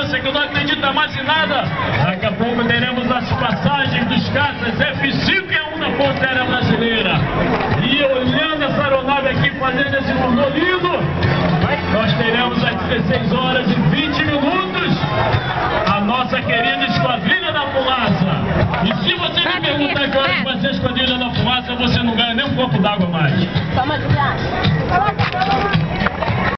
distância, que não acredita mais em nada. Daqui a pouco teremos as passagens dos caças F-5E1 da Força Aérea Brasileira. E olhando essa aeronave aqui fazendo esse voo lindo, nós teremos às 16 horas e 20 minutos a nossa querida Esquadrilha da Fumaça. E se você me perguntar que horas vai ser a Esquadrilha da Fumaça, você não ganha nem um copo d'água mais. Toma de viagem.